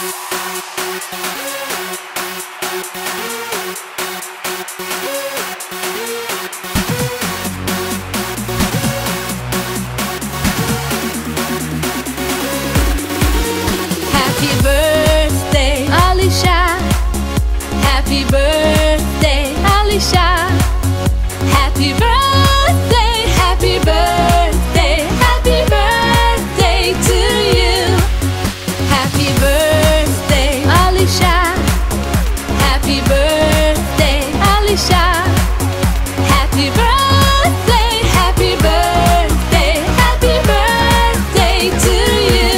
Happy birthday, Alisha. Happy birthday, Alisha. Happy birthday, happy birthday, happy birthday to you. Happy birthday, Alisha. Happy birthday, Alisha. Happy birthday, happy birthday, happy birthday to you.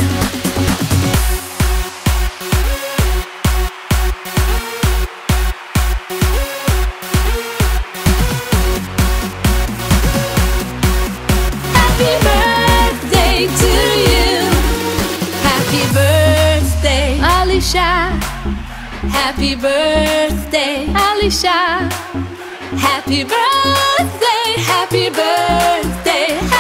Happy birthday to you. Happy birthday, Alisha. Happy birthday, Alisha. Happy birthday, happy birthday,